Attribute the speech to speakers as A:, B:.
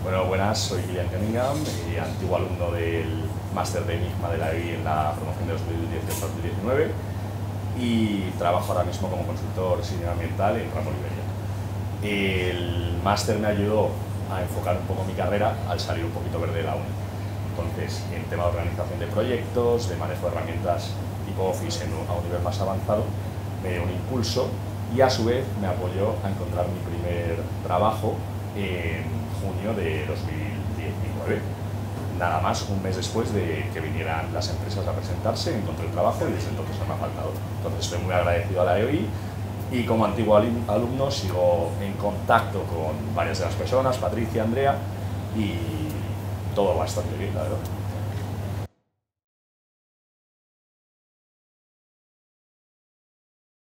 A: Bueno, buenas, soy Kilian Cunningham, antiguo alumno del máster de Enigma de la EI en la promoción de 2018-2019 y trabajo ahora mismo como consultor senior ambiental en Ramón Iberia. El máster me ayudó a enfocar un poco mi carrera al salir un poquito verde de la uni. Entonces, en tema de organización de proyectos, de manejo de herramientas tipo Office a un nivel más avanzado, me dio un impulso y a su vez me apoyó a encontrar mi primer trabajo en junio de 2019. Nada más un mes después de que vinieran las empresas a presentarse, encontré el trabajo y desde entonces no me ha faltado. Entonces estoy muy agradecido a la EOI y como antiguo alumno sigo en contacto con varias de las personas, Patricia, Andrea, y todo bastante bien, la verdad.